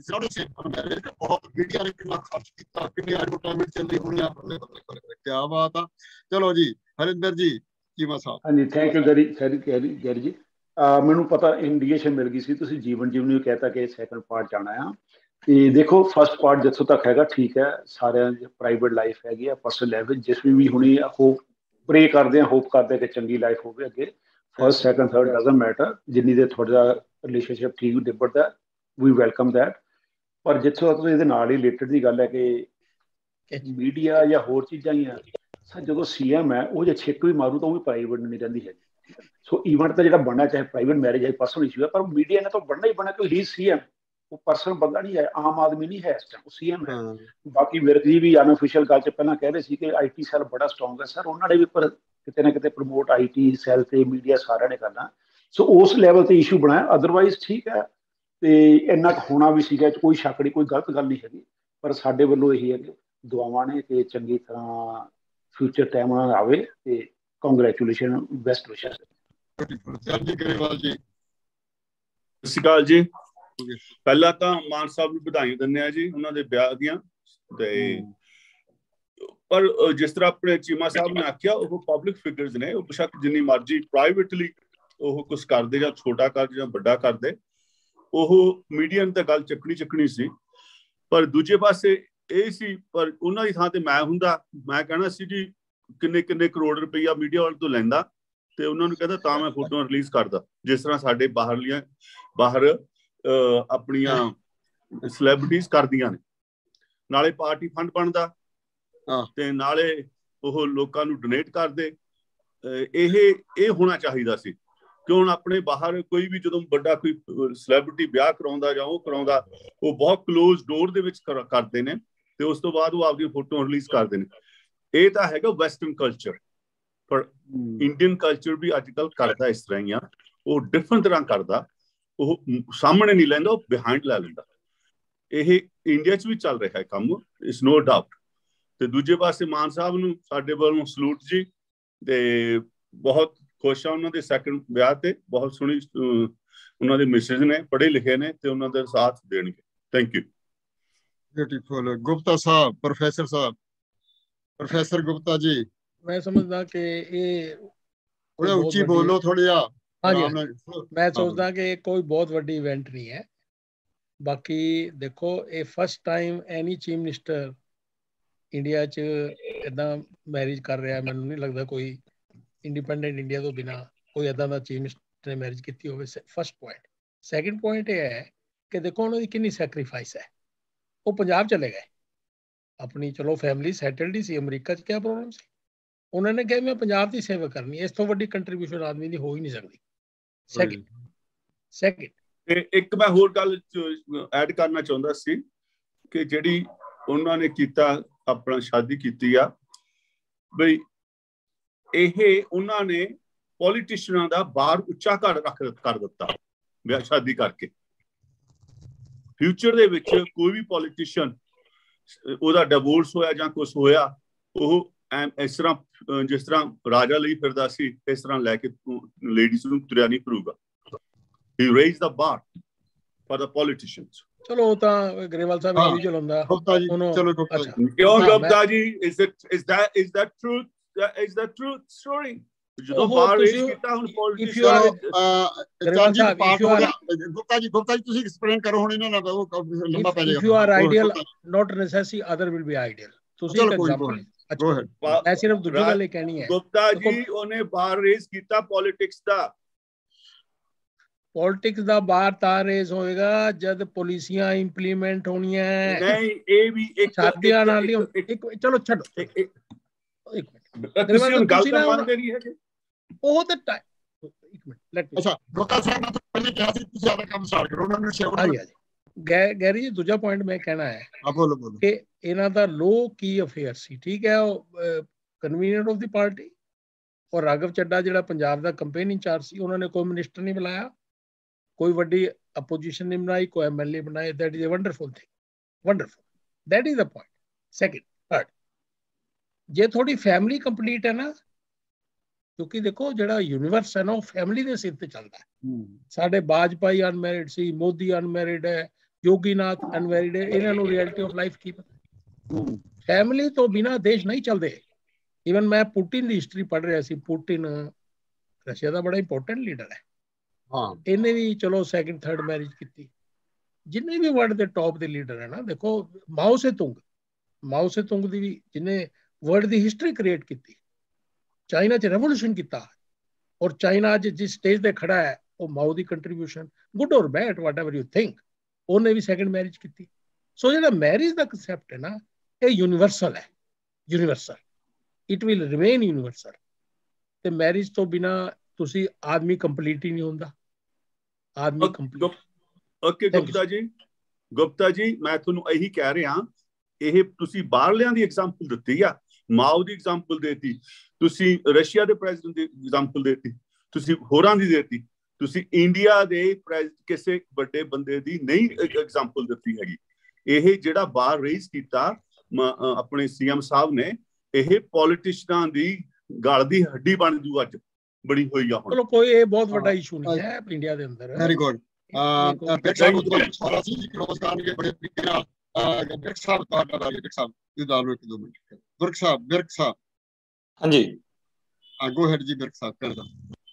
Speaker 1: ਬਹੁਤ ਮੀਡੀਆ ਨੇ ਕਿੰਨਾ ਖਰਚ ਕੀਤਾ ਕਿੰਨੀ ਐਡਵਰਟਾਈਜ਼ਮੈਂਟ ਚੱਲੀ ਹੋਣੀ ਆ ਕਿਆ ਬਾਤ ਆ। ਚਲੋ ਜੀ ਹਰਿੰਦਰ ਜੀ ਚੀਮਾ ਸਾਹਿਬ।
Speaker 6: ਹਾਂਜੀ ਥੈਂਕ ਯੂ ਗੈਰੀ ਜੀ। ਮੈਨੂੰ ਪਤਾ ਇੰਡੀਕੇਸ਼ਨ ਮਿਲ ਗਈ ਸੀ ਤੁਸੀਂ ਜੀਵਨ ਨੂੰ ਕਹਿਤਾ ਕਿ ਸੈਕੰਡ ਪਾਰਟ ਜਾਣਾ ਆ ਤੇ ਦੇਖੋ ਫਸਟ ਪਾਰਟ ਜਿੱਥੋਂ ਤੱਕ ਹੈਗਾ ਠੀਕ ਹੈ ਸਾਰਿਆਂ ਦੀ ਪ੍ਰਾਈਵੇਟ ਲਾਈਫ ਹੈਗੀ ਆ ਪਰਸਨਲ ਲਾਈਫ ਵਿੱਚ ਜਿਸ ਵੀ ਹੁਣੀ ਹੋਪ ਪ੍ਰੇ ਕਰਦੇ ਆ ਹੋਪ ਕਰਦੇ ਕਿ ਚੰਗੀ ਲਾਈਫ ਹੋਵੇ ਅੱਗੇ first second third doesn't matter ਜਿੰਨੀ ਦੇ ਤੁਹਾਡਾ ਰਿਲੇਸ਼ਨਸ਼ਿਪ ਠੀਕ ਨਿਬੜਦਾ ਵੀ ਵੈਲਕਮ ਦੈਟ। ਪਰ ਜਿੱਥੋਂ ਤੱਕ ਇਹਦੇ ਨਾਲ ਹੀ ਰਿਲੇਟਡ ਦੀ ਗੱਲ ਹੈ ਕਿ ਮੀਡੀਆ ਜਾਂ ਹੋਰ ਚੀਜ਼ਾਂ ਹੀ ਆ ਸਰ ਜਦੋਂ CM ਹੈ ਉਹ ਜੇ ਛਿੱਕ ਵੀ ਮਾਰੂ ਤਾਂ ਉਹ ਵੀ ਪ੍ਰਾਈਵੇਟ ਨਹੀਂ ਰਹਿੰਦੀ ਹੈਗੀ। ਸੋ ਈਵੈਂਟ ਤਾਂ ਜਿਹੜਾ ਬਣਨਾ ਚਾਹੇ ਪ੍ਰਾਈਵੇਟ ਮੈਰਿਜ ਹੈ ਪਰਸਨਲ ਇਸ਼ੂ ਹੈ ਪਰ ਮੀਡੀਆ ਨੇ ਤਾਂ ਬਣਨਾ ਹੀ ਬਣਨਾ ਕਿਉਂਕਿ ਹੀ CM ਉਹ ਪਰਸਨਲ ਬੰਦਾ ਨਹੀਂ ਹੈ ਆਮ ਆਦਮੀ ਨਹੀਂ ਹੈ ਇਸ ਟਾਈਮ ਉਹ CM ਹੈ। ਬਾਕੀ ਵਿਰਕ ਜੀ ਵੀ ਅਨਅਫੀਸ਼ੀਅਲ ਗੱਲ 'ਚ ਪਹਿਲਾਂ ਕਹਿ ਰਹੇ ਸੀ ਕਿ IT ਸੈੱਲ ਬੜਾ ਸਟਰੋਂਗ ਹੈ ਸਰ ਉਹਨਾਂ ਨੇ ਵੀ ਪਰ ਕਿਤੇ ਨਾ ਕਿਤੇ ਪ੍ਰਮੋਟ IT ਸੈੱਲ ਤੇ ਮੀਡੀਆ ਸਾਰਿਆਂ ਨੇ ਕਰਨਾ। ਸੋ ਉਸ ਲੈਵਲ ਤੇ ਇਸ਼ੂ ਬਣਾਇਆ ਅਦਰਵਾਈਜ਼ ਠੀਕ ਹੈ ਤੇ ਇੰਨਾ ਕੁ ਹੋਣਾ ਵੀ ਸੀਗਾ ਕੋਈ ਸ਼ੱਕ ਨਹੀਂ ਕੋਈ ਗਲਤ ਗੱਲ ਨਹੀਂ ਹੈਗੀ ਪਰ ਸਾਡੇ ਵੱਲੋਂ ਇਹੀ ਹੈ ਕਿ ਦੁਆਵਾਂ ਨੇ ਕਿ ਚੰਗੀ ਤਰ੍ਹਾਂ ਫਿਊਚਰ ਟਾਈਮ ਉਹਨਾਂ ਦਾ ਆਵੇ ਤੇ ਕੰਗ੍ਰੈਚੁਲੇਸ਼ਨ ਬੈਸਟ ਵਿਸ਼ੇਸ।
Speaker 1: ਸਤਿ
Speaker 7: ਸ਼੍ਰੀ ਅਕਾਲ ਜੀ। ਪਹਿਲਾਂ ਤਾਂ ਮਾਨ ਸਾਹਿਬ ਨੂੰ ਵਧਾਈ ਦਿੰਦੇ ਆ ਜੀ ਉਹਨਾਂ ਦੇ ਵਿਆਹ ਦੀਆਂ ਤੇ ਪਰ ਜਿਸ ਤਰ੍ਹਾਂ ਆਪਣੇ ਚੀਮਾ ਸਾਹਿਬ ਨੇ ਆਖਿਆ ਉਹ ਪਬਲਿਕ ਫਿਗਰਸ ਨੇ ਉਹ ਬੇਸ਼ੱਕ ਜਿੰਨੀ ਮਰਜ਼ੀ ਪ੍ਰਾਈਵੇਟਲੀ ਉਹ ਕੁਛ ਕਰਦੇ ਜਾਂ ਛੋਟਾ ਕਰਦੇ ਜਾਂ ਵੱਡਾ ਕਰਦੇ ਉਹ ਮੀਡੀਆ ਨੂੰ ਤਾਂ ਗੱਲ ਚੱਕਣੀ ਸੀ ਪਰ ਦੂਜੇ ਪਾਸੇ ਇਹ ਸੀ ਪਰ ਉਹਨਾਂ ਦੀ ਥਾਂ ਤੇ ਮੈਂ ਹੁੰਦਾ ਮੈਂ ਕਹਿਣਾ ਸੀ ਜੀ ਕਿੰਨੇ ਕਰੋੜ ਰੁਪਈਆ ਮੀਡੀਆ ਵਾਲੇ ਤੋਂ ਲੈਂਦਾ ਤੇ ਉਹਨਾਂ ਨੂੰ ਕਹਿੰਦਾ ਤਾਂ ਮੈਂ ਫੋਟੋਆਂ ਰਿਲੀਜ਼ ਕਰਦਾ ਜਿਸ ਤਰ੍ਹਾਂ ਸਾਡੇ ਬਾਹਰ ਆਪਣੀਆਂ ਸੈਲੈਬ੍ਰਿਟੀਜ਼ ਕਰਦੀਆਂ ਨੇ ਨਾਲੇ ਪਾਰਟੀ ਫੰਡ ਬਣਦਾ ਤੇ ਨਾਲੇ ਉਹ ਲੋਕਾਂ ਨੂੰ ਡੋਨੇਟ ਕਰਦੇ ਇਹ ਹੋਣਾ ਚਾਹੀਦਾ ਸੀ ਕਿ ਹੁਣ ਆਪਣੇ ਬਾਹਰ ਕੋਈ ਵੀ ਜਦੋਂ ਵੱਡਾ ਕੋਈ ਸੈਲੈਬ੍ਰਿਟੀ ਵਿਆਹ ਕਰਾਉਂਦਾ ਜਾਂ ਉਹ ਕਰਾਉਂਦਾ ਉਹ ਬਹੁਤ ਕਲੋਜ਼ ਡੋਰ ਦੇ ਵਿੱਚ ਕਰਦੇ ਨੇ ਤੇ ਉਸ ਤੋਂ ਬਾਅਦ ਉਹ ਆਪਦੀਆਂ ਫੋਟੋਆਂ ਰਿਲੀਜ਼ ਕਰਦੇ ਨੇ। ਇਹ ਤਾਂ ਹੈਗਾ ਵੈਸਟਰਨ ਕਲਚਰ ਪਰ ਇੰਡੀਅਨ ਕਲਚਰ ਵੀ ਅੱਜ ਕੱਲ੍ਹ ਕਰਦਾ ਇਸ ਤਰ੍ਹਾਂ ਹੀ ਆ ਉਹ ਡਿਫਰੈਂਟ ਤਰ੍ਹਾਂ ਕਰਦਾ ਉਹ ਸਾਹਮਣੇ ਨਹੀਂ ਲੈਂਦਾ ਉਹ ਬਿਹਾਈਂਡ ਲੈ ਲੈਂਦਾ। ਇਹ ਇੰਡੀਆ 'ਚ ਵੀ ਚੱਲ ਰਿਹਾ ਹੈ ਕੰਮ ਇਸ ਨੋ ਡਾਊਟ। ਤੇ ਦੂਜੇ ਪਾਸੇ ਮਾਨ ਸਾਹਿਬ ਨੂੰ ਸਾਡੇ ਵੱਲੋਂ ਸਲੂਟ ਜੀ ਤੇ ਬਹੁਤ ਖੁਸ਼ ਆ ਉਹਨਾਂ ਦੇ ਸੈਕੰਡ ਵਿਆਹ ਤੇ ਬਹੁਤ ਸੋਹਣੀ ਉਹਨਾਂ ਦੇ ਮਿਸਿਸ ਨੇ ਪੜ੍ਹੇ ਲਿਖੇ ਨੇ ਤੇ ਉਹਨਾਂ ਦਾ ਸਾਥ ਦੇਣਗੇ। Thank you.
Speaker 1: Beautiful. Gupta sahib professor Gupta ji
Speaker 4: ਮੈਂ ਸਮਝਦਾ ਕਿ ਇਹ
Speaker 1: ਥੋੜਾ ਉੱਚੀ ਬੋਲੋ ਥੋੜਾ ਜਿਹਾ।
Speaker 4: ਮੈਂ ਸੋਚਦਾ ਕਿ ਕੋਈ ਬਹੁਤ ਵੱਡੀ ਇਵੈਂਟ ਨਹੀਂ ਹੈ। ਬਾਕੀ ਦੇਖੋ ਇਹ first time any chief minister India 'ਚ ਇੱਦਾਂ ਮੈਰਿਜ ਕਰ ਰਿਹਾ ਮੈਨੂੰ ਨਹੀਂ ਲੱਗਦਾ ਕੋਈ ਇੰਡੀਪੈਂਡੈਂਟ ਇੰਡੀਆ ਤੋਂ ਬਿਨਾਂ ਕੋਈ ਇੱਦਾਂ ਦਾ ਚੀਫ ਮਿਨਿਸਟਰ ਨੇ ਮੈਰਿਜ ਕੀਤੀ ਹੋਵੇ। First point. ਸੈਕਿੰਡ ਪੁਆਇੰਟ ਇਹ ਹੈ ਕਿ ਦੇਖੋ ਉਹਨਾਂ ਦੀ ਕਿੰਨੀ ਸੈਕਰੀਫਾਈਸ ਹੈ। ਉਹ ਪੰਜਾਬ ਚਲੇ ਗਏ ਆਪਣੀ ਚਲੋ ਫੈਮਿਲੀ ਸੈਟਲਡ ਹੀ ਸੀ ਅਮਰੀਕਾ 'ਚ ਕਿਆ ਪ੍ਰੋਬਲਮ ਸੀ ਉਹਨਾਂ ਨੇ ਕਿਹਾ ਮੈਂ ਪੰਜਾਬ ਦੀ ਸੇਵਾ ਕਰਨੀ ਇਸ ਤੋਂ ਵੱਡੀ ਕੰਟਰੀਬਿਊਸ਼ਨ ਆਦਮੀ ਦੀ ਹੋ ਹੀ ਨਹੀਂ ਸਕਦੀ। ਸੈਕਿੰਡ
Speaker 7: ਇੱਕ ਮੈਂ ਹੋਰ ਗੱਲ ਐਡ ਕਰਨਾ ਚਾਹੁੰਦਾ ਸੀ ਕਿ ਜਿਹੜੀ ਉਹਨਾਂ ਨੇ ਕੀਤਾ ਆਪਣਾ ਸ਼ਾਦੀ ਕੀਤੀ ਆ ਬਈ ਇਹ ਉਹਨਾਂ ਨੇ ਪੋਲੀਟੀਸ਼ੀਅਨਾਂ ਦਾ ਬਾਹਰ ਉੱਚਾ ਕਰ ਦਿੱਤਾ ਵਿਆਹ ਸ਼ਾਦੀ ਕਰਕੇ। ਫਿਊਚਰ ਦੇ ਵਿੱਚ ਕੋਈ ਵੀ ਪੋਲੀਟੀਸ਼ੀਅਨ ਉਹਦਾ ਡਿਵੋਰਸ ਹੋਇਆ ਜਾਂ ਕੁਛ ਹੋਇਆ ਉਹ ਇਸ ਤਰ੍ਹਾਂ ਜਿਸ ਤਰ੍ਹਾਂ ਰਾਜਾ ਲਈ ਫਿਰਦਾ ਸੀ ਇਸ ਤਰ੍ਹਾਂ ਲੈ ਕੇ ਲੇਡੀਜ਼ ਨੂੰ ਤੁਰਿਆ ਨਹੀਂ ਫਿਰੂਗਾ। He raised the bar for the politicians.
Speaker 4: ਚਲੋ ਉਹ ਤਾਂ ਗਰੇਵਾਲ ਸਾਹਿਬ ਇਹ ਵੀ ਚਲਾਉਂਦਾ।
Speaker 1: ਗੁਪਤਾ ਜੀ ਚਲੋ ਗੁਪਤਾ ਜੀ
Speaker 7: ਕਿਉਂ Gupta ji is that truth story? ਜਦੋਂ ਬਾਹਰ ਰੇਸ ਕੀਤਾ ਹੁਣ ਪੋਲੀਟੀਸ਼ੀਅਨ
Speaker 1: ਗੁਪਤਾ ਜੀ ਤੁਸੀਂ ਐਕਸਪਲੇਨ ਕਰੋ ਹੁਣ ਇਹਨਾਂ ਦਾ ਉਹ ਲੰਬਾ ਪੈ ਜਾਏਗਾ।
Speaker 4: If you are ideal not necessary other will be ideal. ਤੁਸੀਂ ਇੱਕ ਐਗਜ਼ਾਮਪਲ ਮੈਂ ਸਿਰਫ ਦੂਜੀ ਗੱਲ ਇਹ ਕਹਿਣੀ ਹੈ
Speaker 7: ਗੁਪਤਾ ਜੀ ਉਹਨੇ ਬਾਹਰ ਰੇਸ ਕੀਤਾ ਪੋਲਿਟਿਕਸ ਦਾ
Speaker 4: ਬਾਹਰ ਤਾਂ ਰੇਸ ਹੋਏਗਾ ਜਦ ਪਾਲਿਸੀਆਂ ਇੰਪਲੀਮੈਂਟ ਹੋਣੀਆਂ।
Speaker 7: ਨਹੀਂ ਇਹ ਵੀ ਇੱਕ
Speaker 4: ਸਾਥੀਆਂ ਨਾਲ ਹੀ ਚਲੋ ਛੱਡੋ ਇੱਕ ਮਿੰਟ
Speaker 7: ਤੁਸੀਂ ਗੱਲ ਤਾਂ ਮੰਨਦੇ ਨਹੀਂ ਹੈਗੇ
Speaker 4: ਉਹ ਤਾਂ ਇੱਕ ਮਿੰਟ ਲੈਟ ਮੀ
Speaker 1: ਅੱਛਾ ਗੁਪਤਾ ਸਾਹਿਬ ਨੇ ਪਹਿਲੇ ਕਿਹਾ ਸੀ ਤੁਸੀਂ ਆਪਣਾ ਕੰਮ ਸਟਾਰਟ ਕਰੋ ਉਹਨਾਂ ਨੂੰ
Speaker 4: ਹਾਂਜੀ ਗੈਰੀ ਜੀ ਦੂਜਾ ਪੁਆਇੰਟ ਮੈਂ ਕਹਿਣਾ ਹੈ
Speaker 1: ਬੋਲੋ
Speaker 4: ਕਿ ਇਹਨਾਂ ਦਾ ਲੋ ਕੀ ਅਫੇਅਰ ਸੀ ਠੀਕ ਹੈ ਉਹ ਕਨਵੀਨਰ ਆਫ ਦੀ ਪਾਰਟੀ ਔਰ ਰਾਘਵ ਚੱਡਾ ਜਿਹੜਾ ਪੰਜਾਬ ਦਾ ਕੰਪੇਨ ਇੰਚਾਰਜ ਸੀ ਉਹਨਾਂ ਨੇ ਕੋਈ ਮਿਨਿਸਟਰ ਨਹੀਂ ਬੁਲਾਇਆ ਕੋਈ ਵੱਡੀ ਅਪੋਜੀਸ਼ਨ ਨਹੀਂ ਬਣਾਈ ਕੋਈ ਐਮਐਲਏ ਬਣਾਏ that is a wonderful thing wonderful that is the point. Second third ਜੇ ਥੋੜੀ ਫੈਮਿਲੀ ਕੰਪਲੀਟ ਹੈ ਨਾ ਕਿਉਂਕਿ ਦੇਖੋ ਜਿਹੜਾ ਯੂਨੀਵਰਸ ਹੈ ਨਾ ਉਹ ਫੈਮਿਲੀ ਦੇ ਸਿਰ ਤੇ ਚੱਲਦਾ ਹੈ। ਸਾਡੇ ਬਾਜਪਾਈ ਅਨਮੈਰਿਡ ਸੀ ਮੋਦੀ ਅਨਮੈਰਿਡ ਹੈ ਯੋਗੀਨਾਥ ਅਨਮੈਰਿਡ ਹੈ ਇਹਨਾਂ ਨੂੰ ਰਿਐਲਿਟੀ ਆਫ ਲਾਈਫ ਕੀ ਪਤਾ। ਫੈਮਿਲੀ ਤੋਂ ਬਿਨਾਂ ਦੇਸ਼ ਨਹੀਂ ਚੱਲਦੇ। ਈਵਨ ਮੈਂ ਪੁਟਿਨ ਦੀ ਹਿਸਟਰੀ ਪੜ੍ਹ ਰਿਹਾ ਸੀ। ਪੁਟਿਨ ਰਸ਼ੀਆ ਦਾ ਬੜਾ ਇੰਪੋਰਟੈਂਟ ਲੀਡਰ ਹੈ। ਇਹਨੇ ਵੀ ਚਲੋ ਸੈਕਿੰਡ ਥਰਡ ਮੈਰਿਜ ਕੀਤੀ। ਜਿੰਨੇ ਵੀ ਵਰਲਡ ਦੇ ਟੌਪ ਦੇ ਲੀਡਰ ਹੈ ਨਾ ਦੇਖੋ ਮਾਓ ਸੇ ਤੁੰਗ ਦੀ ਵੀ ਜਿਹਨੇ ਵਰਲਡ ਦੀ ਹਿਸਟਰੀ ਕ੍ਰੀਏਟ ਕੀਤੀ ਚਾਈਨਾ 'ਚ ਰੈਵੋਲੂਸ਼ਨ ਕੀਤਾ ਔਰ ਚਾਈਨਾ ਅੱਜ ਜਿਸ ਸਟੇਜ ਤੇ ਖੜਾ ਹੈ ਉਹ ਮਾਓ ਦੀ ਕੰਟਰੀਬਿਊਸ਼ਨ ਗੁੱਡ ਔਰ bad whatever you think ਉਹਨੇ ਵੀ ਸੈਕਿੰਡ ਮੈਰਿਜ ਕੀਤੀ। ਸੋ ਜਿਹੜਾ ਮੈਰਿਜ ਦਾ ਕਨਸੈਪਟ ਹੈ ਨਾ ਇਹ ਯੂਨੀਵਰਸਲ ਹੈ universal it will remain universal ਤੇ ਮੈਰਿਜ ਤੋਂ ਬਿਨਾ ਤੁਸੀਂ ਆਦਮੀ ਕੰਪਲੀਟ ਹੀ ਨਹੀਂ ਹੁੰਦਾ ਆਦਮੀ ਕੰਪਲੀਟ।
Speaker 7: ਓਕੇ ਗੁਪਤਾ ਜੀ ਮੈਂ ਤੁਹਾਨੂੰ ਇਹੀ ਕਹਿ ਰਿਹਾ ਇਹ ਤੁਸੀਂ ਬਾਹਰਲਿਆਂ ਦੀ ਐਗਜ਼ਾਮਪਲ ਦਿੱਤੀ ਆ ਮਾਓ ਦੀ ਐਗਜ਼ਾਮਪਲ ਦੇਤੀ ਤੁਸੀਂ ਰਸ਼ੀਆ ਦੇ ਪ੍ਰੈਜ਼ੀਡੈਂਟ ਦੀ ਐਗਜ਼ਾਮਪਲ ਦੇਤੀ ਤੁਸੀਂ ਹੋਰਾਂ ਦੀ ਦੇਤੀ ਤੁਸੀਂ ਇੰਡੀਆ ਦੇ ਕਿਸੇ ਵੱਡੇ ਬੰਦੇ ਦੀ ਨਹੀਂ ਐਗਜ਼ਾਮਪਲ ਦਿੱਤੀ ਹੈਗੀ। ਇਹ ਜਿਹੜਾ ਬਾਹਰ ਰੇਸ ਕੀਤਾ ਆਪਣੇ ਸੀਐਮ ਸਾਹਿਬ ਨੇ ਇਹ ਪੋਲੀਟੀਸ਼ੀਅਨਾਂ ਦੀ ਗਲ ਦੀ ਹੱਡੀ ਬਣ ਜੂ ਅੱਜ ਬਣੀ ਹੋਈ ਆ ਹੁਣ।
Speaker 4: ਚਲੋ ਕੋਈ ਇਹ ਬਹੁਤ ਵੱਡਾ ਇਸ਼ੂ ਨਹੀਂ ਹੈ ਇੰਡੀਆ ਦੇ ਅੰਦਰ।
Speaker 1: ਵੈਰੀ ਗੁੱਡ ਸਾਰਾ ਸੀ ਕਲੋਜ਼ ਕਰਨਗੇ ਬੜੇ ਤਰੀਕੇ ਨਾਲ ਬਿਰਕ ਸਾਹਿਬ
Speaker 3: ਹਾਂਜੀ
Speaker 1: ਗੋ ਹੈਡ ਜੀ ਬਿਰਕ ਸਾਹਿਬ ਕਰ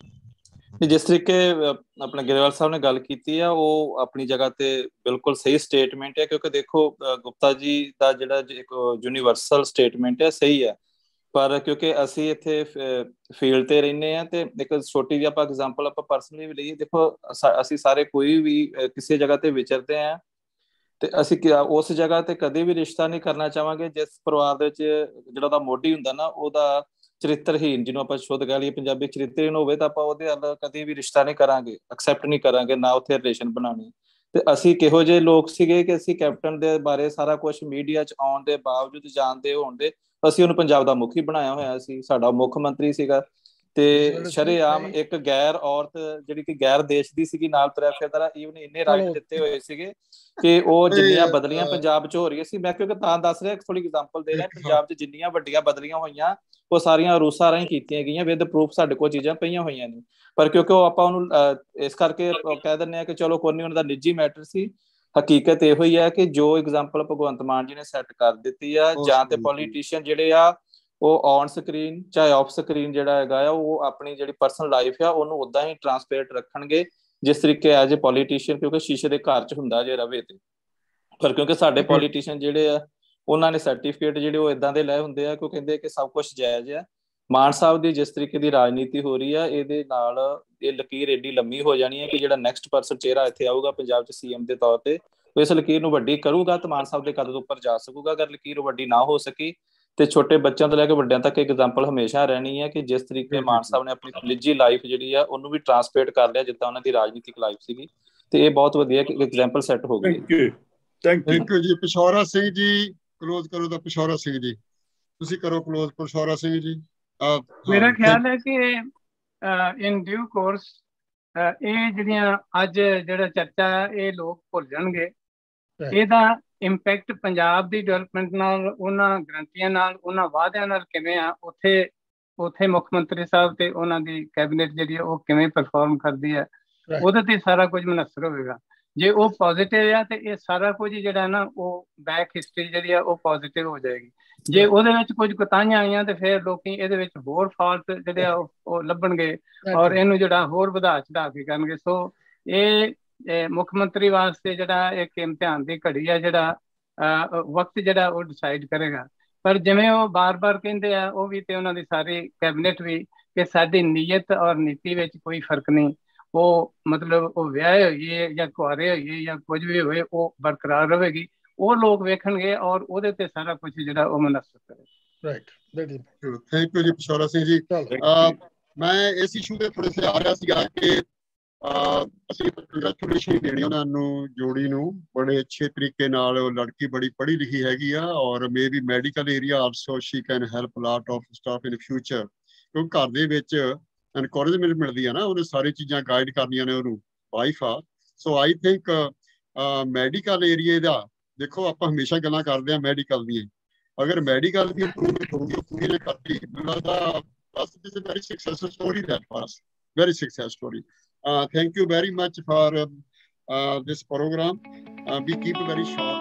Speaker 1: ਦੋ।
Speaker 3: ਜਿਸ ਤਰੀਕੇ ਆਪਣੇ ਗਰੇਵਾਲ ਸਾਹਿਬ ਨੇ ਗੱਲ ਕੀਤੀ ਆ ਉਹ ਆਪਣੀ ਜਗ੍ਹਾ ਤੇ ਬਿਲਕੁਲ ਸਹੀ ਸਟੇਟਮੈਂਟ ਹੈ ਕਿਉਂਕਿ ਦੇਖੋ ਗੁਪਤਾ ਜੀ ਦਾ ਜਿਹੜਾ ਇੱਕ ਯੂਨੀਵਰਸਲ ਸਟੇਟਮੈਂਟ ਹੈ ਸਹੀ ਹੈ ਪਰ ਕਿਉਂਕਿ ਅਸੀਂ ਇੱਥੇ ਫੀਲਡ ਤੇ ਰਹਿੰਦੇ ਆ ਤੇ ਇੱਕ ਛੋਟੀ ਜਿਹੀ ਆਪਾਂ ਐਗਜ਼ਾਮਪਲ ਆਪਾਂ ਪਰਸਨਲੀ ਵੀ ਲਈਏ ਦੇਖੋ ਅਸੀਂ ਸਾਰੇ ਕੋਈ ਵੀ ਕਿਸੇ ਜਗ੍ਹਾ ਤੇ ਵਿਚਰਦੇ ਆ ਤੇ ਅਸੀਂ ਉਸ ਜਗ੍ਹਾ ਤੇ ਕਦੇ ਵੀ ਰਿਸ਼ਤਾ ਨਹੀਂ ਕਰਨਾ ਚਾਹਾਂਗੇ ਜਿਸ ਪਰਿਵਾਰ ਦੇ ਵਿੱਚ ਜਿਹੜਾ ਉਹਦਾ ਮੋਢੀ ਹੁੰਦਾ ਨਾ ਉਹਦਾ ਚਰਿੱਤਰਹੀਨ ਜਿਹਨੂੰ ਆਪਾਂ ਸ਼ੁੱਧ ਕਹਿ ਲਈਏ ਪੰਜਾਬੀ ਚਰਿੱਤਰਹੀਨ ਹੋਵੇ ਤਾਂ ਆਪਾਂ ਉਹਦੇ ਨਾਲ ਕਦੇ ਵੀ ਰਿਸ਼ਤਾ ਨਹੀਂ ਕਰਾਂਗੇ ਐਕਸੈਪਟ ਨਹੀਂ ਕਰਾਂਗੇ ਨਾ ਉੱਥੇ ਰਿਲੇਸ਼ਨ ਬਣਾਉਣੀ। ਤੇ ਅਸੀਂ ਕਿਹੋ ਜਿਹੇ ਲੋਕ ਸੀਗੇ ਕਿ ਅਸੀਂ ਕੈਪਟਨ ਦੇ ਬਾਰੇ ਸਾਰਾ ਕੁਝ ਮੀਡੀਆ 'ਚ ਆਉਣ ਦੇ ਬਾਵਜੂਦ ਜਾਣਦੇ ਹੋਣ ਦੇ ਅਸੀਂ ਉਹਨੂੰ ਪੰਜਾਬ ਦਾ ਮੁਖੀ ਬਣਾਇਆ ਹੋਇਆ ਸੀ ਸਾਡਾ ਮੁੱਖ ਮੰਤਰੀ ਸੀਗਾ ਤੇ ਸ਼ਰੇਆਮ ਇੱਕ ਗੈਰ ਔਰਤ ਜਿਹੜੀ ਕਿ ਗੈਰ ਦੇਸ਼ ਦੀ ਸੀਗੀ ਨਾਲ ਤੁਰਿਆ ਫਿਰਦਾ ਈਵਨ ਇੰਨੇ ਰਾਈਟ ਦਿੱਤੇ ਹੋਏ ਸੀਗੇ ਕਿ ਉਹ ਜਿੰਨੀਆਂ ਬਦਲੀਆਂ ਪੰਜਾਬ 'ਚ ਹੋ ਰਹੀਆਂ ਸੀ ਮੈਂ ਕਿਉਂਕਿ ਤਾਂ ਦੱਸ ਰਿਹਾ ਥੋੜੀ ਐਗਜ਼ਾਮਪਲ ਦੇ ਰਿਹਾ ਪੰਜਾਬ 'ਚ ਜਿੰਨੀਆਂ ਵੱਡੀਆਂ ਬਦਲੀਆਂ ਹੋਈਆਂ ਉਹ ਸਾਰੀਆਂ ਰੂਸਾਂ ਰਾਹੀਂ ਕੀਤੀਆਂ ਗਈਆਂ ਵਿਦ ਪ੍ਰੂਫ ਸਾਡੇ ਕੋਲ ਚੀਜ਼ਾਂ ਪਈਆਂ ਹੋਈਆਂ ਨੇ ਪਰ ਕਿਉਂਕਿ ਉਹ ਆਪਾਂ ਉਹਨੂੰ ਇਸ ਕਰਕੇ ਕਹਿ ਦਿੰਦੇ ਆ ਕਿ ਚਲੋ ਕੋਈ ਨਹੀਂ ਉਹਨਾਂ ਦਾ ਨਿੱਜੀ ਮੈਟਰ ਸੀ। ਹਕੀਕਤ ਇਹੋ ਹੀ ਹੈ ਕਿ ਜੋ ਐਗਜ਼ਾਮਪਲ ਭਗਵੰਤ ਮਾਨ ਜੀ ਨੇ ਸੈੱਟ ਕਰ ਦਿੱਤੀ ਆ ਜਾਂ ਤੇ ਪੋਲੀਟੀਸ਼ੀਅਨ ਜਿਹੜੇ ਆ ਉਹ ਔਨ ਸਕਰੀਨ ਚਾਹੇ ਆਫ ਸਕਰੀਨ ਜਿਹੜਾ ਹੈਗਾ ਆ ਉਹ ਆਪਣੀ ਜਿਹੜੀ ਪਰਸਨਲ ਲਾਈਫ ਆ ਉਹਨੂੰ ਉਦਾਂ ਹੀ ਟਰਾਂਸਪੇਰੈਂਟ ਰੱਖਣਗੇ ਜਿਸ ਤਰੀਕੇ ਐਜ਼ ਏ ਪੋਲੀਟੀਸ਼ੀਅਨ ਕਿਉਂਕਿ ਸ਼ੀਸ਼ੇ ਦੇ ਘਰ 'ਚ ਹੁੰਦਾ ਜੇ ਰਵੇ ਤੇ ਪਰ ਕਿਉਂਕਿ ਸਾਡੇ ਪੋਲੀਟੀਸ਼ੀਅਨ ਜਿਹੜੇ ਆ ਉਹਨਾਂ ਨੇ ਸਰਟੀਫਿਕੇਟ ਜਿਹੜੇ ਉਹ ਇਦਾਂ ਦੇ ਲਏ ਹੁੰਦੇ ਆ ਕਿ ਉਹ ਕਹਿੰਦੇ ਕਿ ਸਭ ਕੁਝ ਜਾਇਜ਼ ਆ। ਮਾਨ ਸਾਹਿਬ ਦੀ ਜਿਸ ਤਰੀਕੇ ਦੀ ਰਾਜਨੀਤੀ ਹੋ ਰਹੀ ਆ ਇਹਦੇ ਨਾਲ ਇਹ ਲਕੀਰ ਏਡੀ ਲੰਮੀ ਹੋ ਜਾਣੀ ਹੈ ਕਿ ਜਿਹੜਾ ਨੈਕਸਟ ਪਰਸਨ ਚਿਹਰਾ ਇੱਥੇ ਆਊਗਾ ਪੰਜਾਬ 'ਚ ਸੀਐਮ ਦੇ ਤੌਰ ਤੇ ਉਹ ਇਸ ਲਕੀਰ ਨੂੰ ਵੱਡੀ ਕਰੂਗਾ ਤੇ ਮਾਨ ਸਾਹਿਬ ਦੇ ਕਦ ਤੋਂ ਉੱਪਰ ਜਾ ਸਕੂਗਾ। ਅਗਰ ਲਕੀਰ ਵੱਡੀ ਨਾ ਹੋ ਸਕੀ ਤੇ ਛੋਟੇ ਬੱਚਿਆਂ ਤੋਂ ਲੈ ਕੇ ਵੱਡਿਆਂ ਤੱਕ ਐਗਜ਼ਾਮਪਲ ਹਮੇਸ਼ਾ ਰਹਿਣੀ ਹੈ ਕਿ ਜਿਸ ਤਰੀਕੇ ਮਾਨ ਸਾਹਿਬ ਨੇ ਆਪਣੀ ਨਿੱਜੀ ਲਾਈਫ ਜਿਹੜੀ ਆ ਉਹਨੂੰ ਵੀ ਟਰਾਂਸਪੇਰੈਂਟ ਕਰ ਲਿਆ ਜਿੱਦਾਂ ਉਹਨਾਂ ਦੀ ਰਾਜਨੀਤਿਕ ਲਾਈਫ ਸੀਗੀ ਤੇ ਇਹ ਬਹੁਤ ਵਧੀਆ ਐਗਜ਼ਾਮਪਲ ਸੈੱਟ ਹੋ ਗਈ।
Speaker 1: ਥੈਂਕ ਯੂ ਜੀ। ਪਿਸ਼ੌਰਾ ਸਿੰਘ ਜੀ ਕਲੋਜ਼ ਕਰੋ ਤਾਂ ਪਿਸ਼ੌਰਾ ਸਿੰਘ ਜੀ ਤੁਸੀਂ ਕਰੋ ਕਲੋਜ਼। ਪਿਸ਼ੌਰਾ ਸਿੰਘ ਜੀ
Speaker 2: ਮੇਰਾ ਖਿਆਲ ਹੈ ਕਿ ਇਨ ਡਿਊ ਕੋਰਸ ਇਹ ਜਿਹੜੀਆਂ ਅੱਜ ਜਿਹੜਾ ਚਰਚਾ ਹੈ ਇਹ ਲੋਕ ਭੁੱਲ ਜਾਣਗੇ। ਇਹਦਾ ਇੰਪੈਕਟ ਪੰਜਾਬ ਦੀ ਡਿਵੈਲਪਮੈਂਟ ਨਾਲ ਉਹਨਾਂ ਗਰੰਟੀਆਂ ਨਾਲ ਉਹਨਾਂ ਵਾਅਦਿਆਂ ਨਾਲ ਕਿਵੇਂ ਆ ਉੱਥੇ ਮੁੱਖ ਮੰਤਰੀ ਸਾਹਿਬ ਤੇ ਉਹਨਾਂ ਦੀ ਕੈਬਨਿਟ ਜਿਹੜੀ ਉਹ ਕਿਵੇਂ ਪਰਫਾਰਮ ਕਰਦੀ ਹੈ ਉਹਦੇ ਤੇ ਸਾਰਾ ਕੁਝ ਮੁਨੱਸਰ ਹੋਵੇਗਾ। ਜੇ ਉਹ ਪੋਜ਼ਿਟਿਵ ਆ ਤੇ ਇਹ ਸਾਰਾ ਕੁਝ ਜਿਹੜਾ ਨਾ ਉਹ ਬੈਕ ਹਿਸਟਰੀ ਜਿਹੜੀ ਆ ਉਹ ਪੋਜ਼ਿਟਿਵ ਹੋ ਜਾਏਗੀ। ਜੇ ਉਹਦੇ ਵਿੱਚ ਕੁਝ ਕੁਤਾਹੀਆਂ ਆਈਆਂ ਤੇ ਫਿਰ ਲੋਕੀ ਇਹਦੇ ਵਿੱਚ ਹੋਰ ਫਾਲਟ ਜਿਹੜੇ ਆ ਉਹ ਲੱਭਣਗੇ ਔਰ ਇਹਨੂੰ ਜਿਹੜਾ ਹੋਰ ਵਧਾ ਚੜਾ ਕੇ ਕਰਨਗੇ। ਸੋ ਇਹ ਮੁੱਖ ਮੰਤਰੀ ਵਾਸਤੇ ਜਿਹੜਾ ਇੱਕ ਇਮਤਿਹਾਨ ਦੀ ਘੜੀ ਆ, ਜਿਹੜਾ ਵਕਤ ਜਿਹੜਾ ਉਹ ਡਿਸਾਈਡ ਕਰੇਗਾ। ਪਰ ਜਿਵੇਂ ਉਹ ਬਾਰ-ਬਾਰ ਕਹਿੰਦੇ ਆ, ਉਹ ਵੀ ਤੇ ਉਹਨਾਂ ਦੀ ਸਾਰੀ ਕੈਬਨਿਟ ਵੀ, ਕਿ ਸਾਡੀ ਨੀਅਤ ਔਰ ਨੀਤੀ ਵਿੱਚ ਕੋਈ ਫਰਕ ਨਹੀਂ। ਉਹ ਮਤਲਬ ਉਹ ਵਿਆਹੇ ਹੋਈਏ ਜਾਂ ਕੁਆਰੇ ਹੋਈਏ ਜਾਂ ਕੁਝ ਵੀ ਹੋਵੇ, ਉਹ ਬਰਕਰਾਰ ਰਹੇਗੀ। ਉਹ ਲੋਕ ਵੇਖਣਗੇ ਔਰ ਉਹਦੇ ਤੇ ਸਾਰਾ ਕੁਝ ਜਿਹੜਾ ਉਹ ਮਨਸਬ ਕਰੇ।
Speaker 1: ਰਾਈਟ, ਥੈਂਕ ਯੂ ਜੀ ਪਿਸ਼ੌਰਾ ਸਿੰਘ ਜੀ। ਮੈਂ ਇਸ ਇਸ਼ੂ ਤੇ ਥੋੜੇ ਸੇ ਆ ਰਿਹਾ ਸੀਗਾ ਕਿ ਅਸੀਂ ਕੰਗ੍ਰੈਚੁਲੇਸ਼ਨ ਦੇਣੀ ਉਹਨਾਂ ਨੂੰ, ਜੋੜੀ ਨੂੰ, ਬੜੇ ਅੱਛੇ ਤਰੀਕੇ ਨਾਲ। ਉਹ ਲੜਕੀ ਬੜੀ ਪੜ੍ਹੀ ਲਿਖੀ ਹੈਗੀ ਆ ਔਰ maybe medical area also she can help lot of staff in future, ਕਿਉਂਕਿ ਘਰ ਦੇ ਵਿੱਚ ਐਨਕਰੇਜਮੈਂਟ ਮਿਲਦੀ ਆ ਨਾ, ਉਹਨੇ ਸਾਰੀ ਚੀਜ਼ਾਂ ਗਾਈਡ ਕਰਨੀਆਂ ਨੇ ਉਹਨੂੰ, ਵਾਈਫ ਆ। ਸੋ ਆਈ ਥਿੰਕ ਮੈਡੀਕਲ ਏਰੀਏ ਦਾ, ਦੇਖੋ ਆਪਾਂ ਹਮੇਸ਼ਾ ਗੱਲਾਂ ਕਰਦੇ ਹਾਂ ਮੈਡੀਕਲ ਦੀਆਂ, ਅਗਰ ਮੈਡੀਕਲ ਦੀ ਇੰਪਰੂਵਮੈਂਟ ਹੋਊਗੀ, ਪੂਰੀ ਨੇ ਕਰਤੀ, ਮੈਨੂੰ ਲੱਗਦਾ ਬਸ this is very successful story that for us, very success story. Thank you very much for this program. We keep very short.